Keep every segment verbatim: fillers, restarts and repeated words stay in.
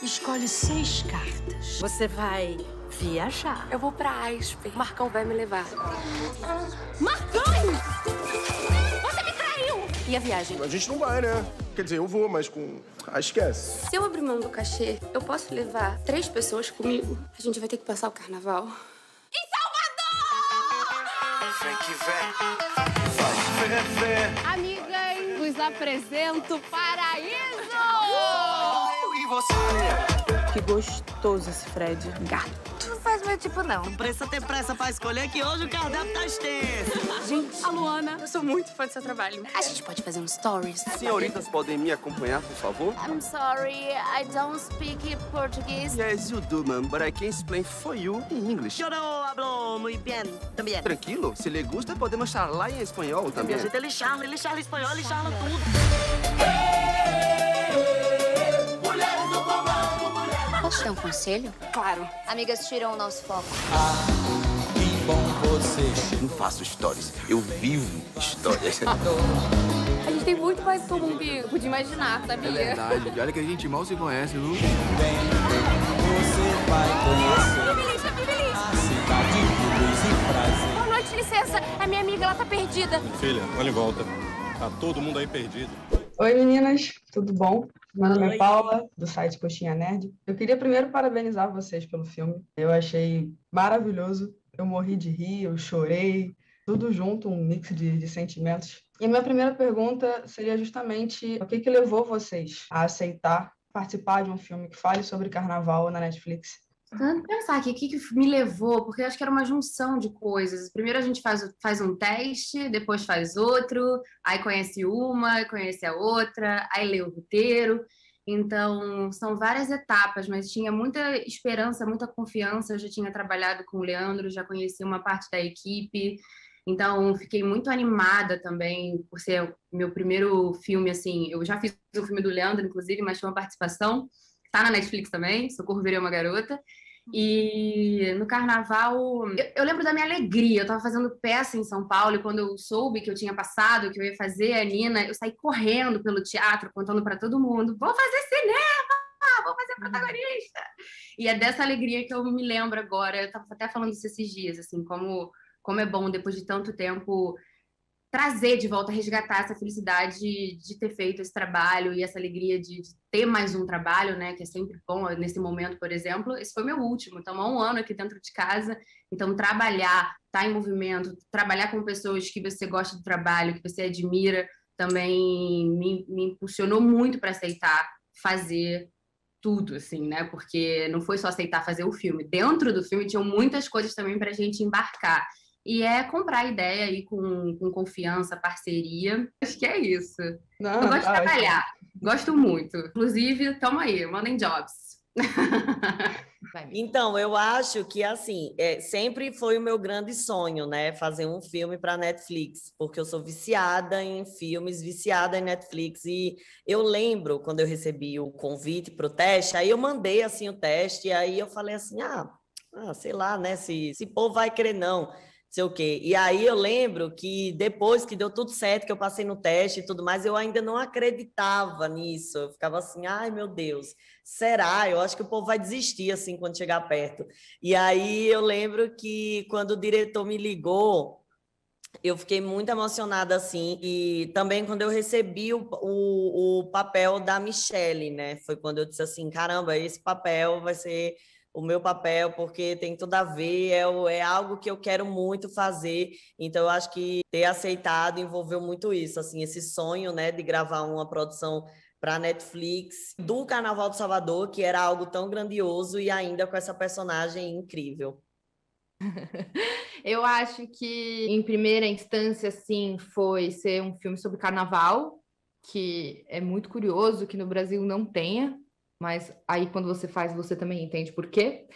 Escolhe seis cartas. Você vai viajar. Eu vou pra Aspen. Marcão vai me levar. Marcão! Você me traiu! E a viagem? A gente não vai, né? Quer dizer, eu vou, mas com... Ah, esquece. Se eu abrir mão do cachê, eu posso levar três pessoas comigo? A gente vai ter que passar o carnaval. Em Salvador! Vem que vem. Vai ferver. Amigas, vos apresento Paraíso! E você? Que gostoso esse Fred. Gato. Não faz meu tipo, não. Não precisa ter pressa pra escolher que hoje o cardápio tá extenso. Gente, A Luana. eu sou muito fã do seu trabalho. A gente pode fazer um stories? Senhoritas podem me acompanhar, por favor? I'm sorry, I don't speak Portuguese. Yes, you do, ma'am, but I can explain for you in English. Yo no hablo muy bien, también. Tranquilo, se lhe gusta, podemos falar em espanhol também. A gente, ele charla, ele charla espanhol, ele charla tudo. Posso te dar um conselho? Claro. Amigas, tiram o nosso foco. Que bom você. Não faço histórias, eu vivo histórias. A gente tem muito mais em comum que eu podia imaginar, sabia? É verdade, olha que a gente mal se conhece, viu? Vem, você vai conhecer Bibiliche, Bibiliche! a cidade de luz e prazer. Boa noite, licença. A minha amiga, ela tá perdida. Filha, olha em volta. Tá todo mundo aí perdido. Oi, meninas, tudo bom? Meu nome Oi. é Paula, do site Coxinha Nerd. Eu queria primeiro parabenizar vocês pelo filme. Eu achei maravilhoso. Eu morri de rir, eu chorei, tudo junto, um mix de, de sentimentos. E a minha primeira pergunta seria justamente o que que levou vocês a aceitar participar de um filme que fale sobre carnaval na Netflix? Tentando pensar aqui, o que, que me levou, porque eu acho que era uma junção de coisas. Primeiro a gente faz, o- faz um teste, depois faz outro, aí conhece uma, conhece a outra, aí lê o roteiro. Então, são várias etapas, mas tinha muita esperança, muita confiança. Eu já tinha trabalhado com o Leandro, já conheci uma parte da equipe. Então, fiquei muito animada também, por ser o meu primeiro filme, assim. Eu já fiz o filme do Leandro, inclusive, mas tinha uma participação. Tá na Netflix também, Socorro, Virei uma Garota. E no carnaval, eu, eu lembro da minha alegria. Eu tava fazendo peça em São Paulo e quando eu soube que eu tinha passado, que eu ia fazer a Nina, eu saí correndo pelo teatro, contando para todo mundo: vou fazer cinema, vou fazer protagonista. E é dessa alegria que eu me lembro agora. Eu tava até falando isso esses dias, assim, como, como é bom, depois de tanto tempo, trazer de volta, resgatar essa felicidade de ter feito esse trabalho e essa alegria de, de ter mais um trabalho, né, que é sempre bom. Nesse momento, por exemplo, esse foi meu último, então há um ano aqui dentro de casa, então trabalhar, estar em movimento, trabalhar com pessoas que você gosta do trabalho, que você admira, também me, me impulsionou muito para aceitar fazer tudo, assim, né, porque não foi só aceitar fazer o filme, dentro do filme tinham muitas coisas também para a gente embarcar. E é comprar a ideia aí com, com confiança, parceria. Acho que é isso. Não, Eu gosto de ah, trabalhar. Gosto muito. Inclusive, tamo aí, mandem jobs. Então, eu acho que, assim, é, sempre foi o meu grande sonho, né? Fazer um filme para Netflix, porque eu sou viciada em filmes, viciada em Netflix. E eu lembro, quando eu recebi o convite para o teste, aí eu mandei, assim, o teste, e aí eu falei assim, ah, ah sei lá, né? Se, se povo vai querer, não. Sei o quê. E aí eu lembro que depois que deu tudo certo, que eu passei no teste e tudo mais, eu ainda não acreditava nisso. Eu ficava assim, ai meu Deus, será? Eu acho que o povo vai desistir assim quando chegar perto. E aí eu lembro que quando o diretor me ligou, eu fiquei muito emocionada assim. E também quando eu recebi o, o, o papel da Michelle, né? Foi quando eu disse assim, caramba, esse papel vai ser o meu papel, porque tem tudo a ver, é, o- é algo que eu quero muito fazer. Então, eu acho que ter aceitado envolveu muito isso, assim, esse sonho, né, de gravar uma produção para a Netflix do Carnaval de Salvador, que era algo tão grandioso e ainda com essa personagem incrível. Eu acho que, em primeira instância, sim, foi ser um filme sobre carnaval, que é muito curioso que no Brasil não tenha, mas aí quando você faz, você também entende por quê.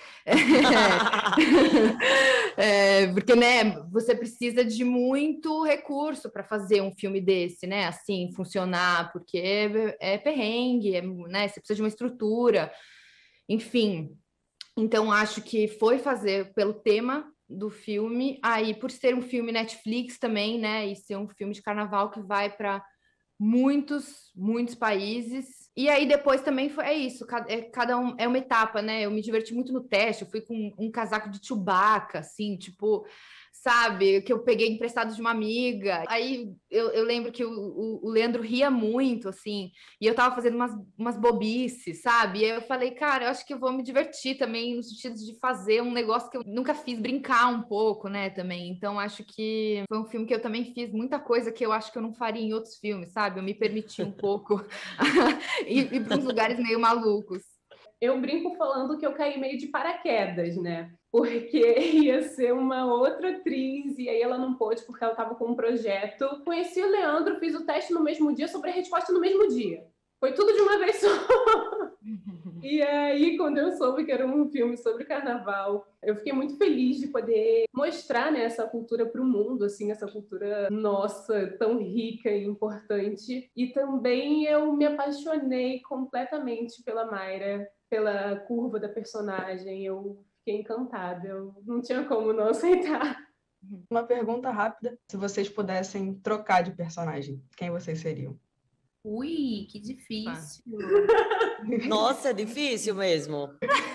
É, porque, né, você precisa de muito recurso para fazer um filme desse, né, assim, funcionar, porque é, é perrengue, é, né, você precisa de uma estrutura, enfim. Então, acho que foi fazer pelo tema do filme, aí por ser um filme Netflix também, né, e ser um filme de carnaval que vai para muitos, muitos países, E aí depois também foi, é isso, cada, é, cada um é uma etapa, né? Eu me diverti muito no teste, eu fui com um casaco de Chewbacca, assim, tipo, sabe, que eu peguei emprestado de uma amiga. Aí eu, eu lembro que o, o, o Leandro ria muito, assim, e eu tava fazendo umas, umas bobices, sabe? E aí eu falei, cara, eu acho que eu vou me divertir também, no sentido de fazer um negócio que eu nunca fiz, brincar um pouco, né, também. Então acho que foi um filme que eu também fiz muita coisa que eu acho que eu não faria em outros filmes, sabe? Eu me permiti um pouco ir, ir para uns lugares meio malucos. Eu brinco falando que eu caí meio de paraquedas, né? Porque ia ser uma outra atriz, e aí ela não pôde porque ela estava com um projeto. Conheci o Leandro, fiz o teste no mesmo dia, sobre a resposta no mesmo dia. Foi tudo de uma vez só. E aí, quando eu soube que era um filme sobre carnaval, eu fiquei muito feliz de poder mostrar, né, essa cultura para o mundo, assim, essa cultura nossa, tão rica e importante. E também eu me apaixonei completamente pela Mayra, pela curva da personagem. Eu fiquei encantada, eu não tinha como não aceitar. Uma pergunta rápida: se vocês pudessem trocar de personagem, quem vocês seriam? Ui, que difícil. Nossa, é difícil mesmo.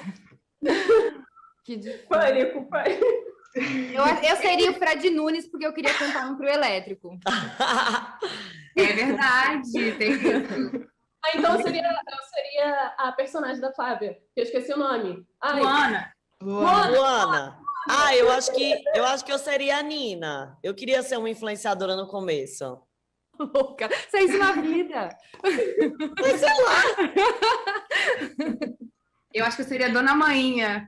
Que difícil. Pânico, pânico. Eu, eu seria o Fred Nunes, porque eu queria cantar um trio elétrico. É verdade, tem isso. Ah, então seria, eu seria a personagem da Flávia, que eu esqueci o nome. Ai. Luana. Luana. Luana. Ah, eu acho que eu acho que eu seria a Nina. Eu queria ser uma influenciadora no começo. Louca. Isso é isso na vida. Mas sei lá. Eu acho que eu seria a Dona Mainha.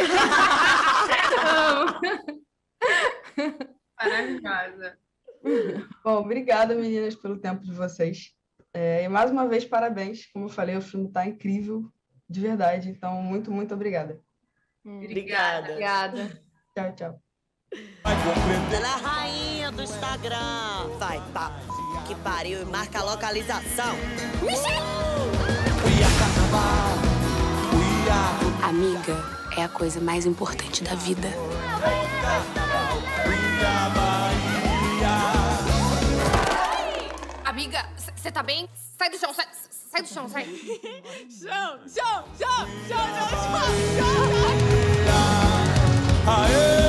Maravilhosa. Bom, obrigada, meninas, pelo tempo de vocês. É, e mais uma vez, parabéns. Como eu falei, o filme está incrível, de verdade. Então, muito, muito obrigada. Obrigada. Obrigada. Tchau, tchau. Ela é a rainha do Instagram. Vai, pá. Que pariu e marca a localização. Amiga é a coisa mais importante da vida. Amiga, você tá bem? Sai do chão, sai, sai do chão, sai. Chão, chão, chão, chão, chão, chão, chão. Aê!